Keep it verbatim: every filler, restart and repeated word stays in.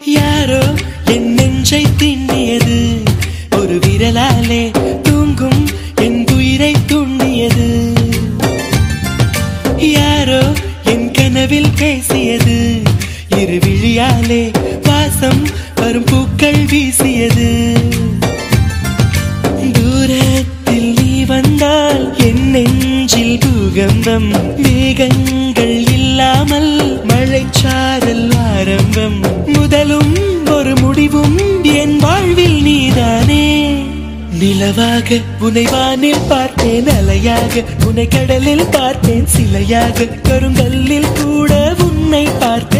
யாரோ என் நெஞ்சை திண்ணியது, ஒரு விரலாலே தூங்கும் என் உயிரை துண்ணியது. யாரோ என் கனவில் பேசியது, இரு விழியாலே வாசம் வரும் பூக்கள் வீசியது. தூரத்தில் நீ வந்தால் என் நெஞ்சில் பூகம்பம், மேகங்கள் இல்லாமல் மழைச்சாரல் ஆரம்பம். முதலும் ஒரு முடிவும் என் வாழ்வில் நீதானே. நிலவாக உன்னை வானில் பார்த்தேன், அலையாக உன்னை கடலில் பார்த்தேன், சிலையாக கருங்கல்லில் கூட உன்னை பார்த்தேன்.